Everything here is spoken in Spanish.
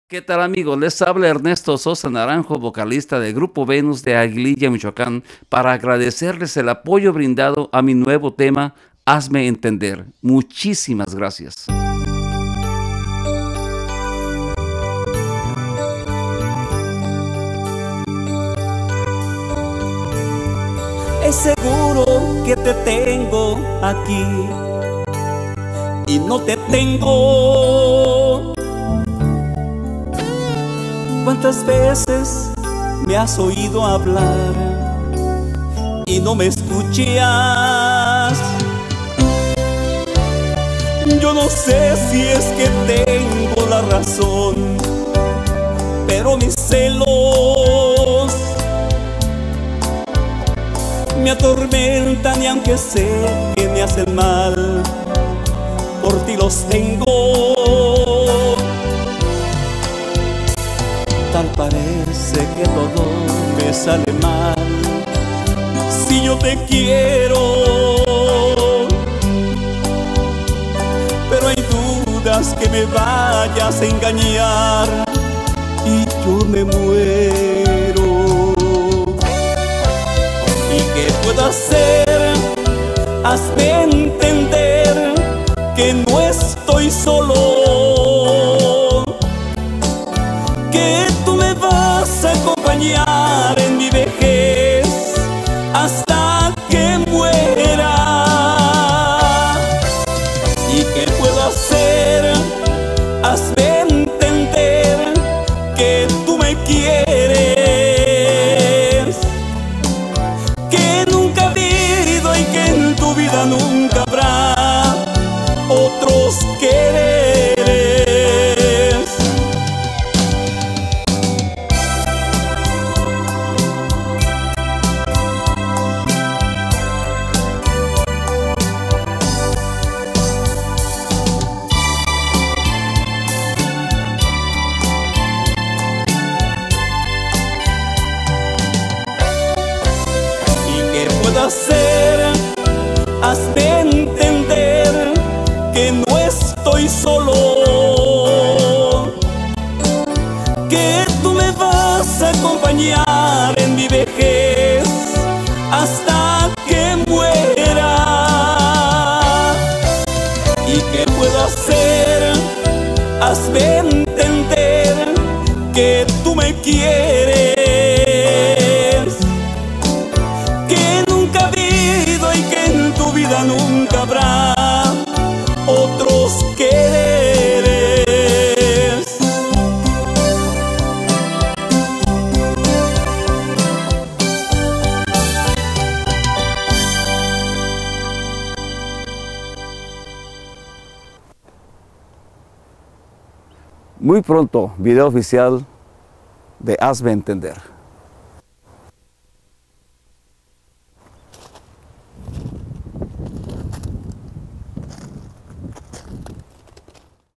¿Qué tal, amigos? Les habla Ernesto Sosa Naranjo, vocalista del Grupo Venus de Aguililla, Michoacán, para agradecerles el apoyo brindado a mi nuevo tema, Hazme Entender. Muchísimas gracias. Es seguro que te tengo aquí y no te tengo. ¿Cuántas veces me has oído hablar y no me escuchas? Yo no sé si es que tengo la razón, pero mis celos me atormentan, y aunque sé que me hacen mal, por ti los tengo. Tal parece que todo me sale mal si yo te quiero, pero hay dudas que me vayas a engañar y yo me muero. ¿Y qué puedo hacer? Hazme entender que no estoy solo, que tú me vas a acompañar en mi vejez hasta que muera. ¿Y qué puedo hacer? Hazme entender que tú me quieres, que nunca he vivido y que en tu vida nunca habrá otros quereres. Hacer, hazme entender que no estoy solo, que tú me vas a acompañar en mi vejez hasta que muera. ¿Y qué puedo hacer? Hazme entender que tú me quieres, nunca habrá otros quereres. Muy pronto, video oficial de Hazme Entender.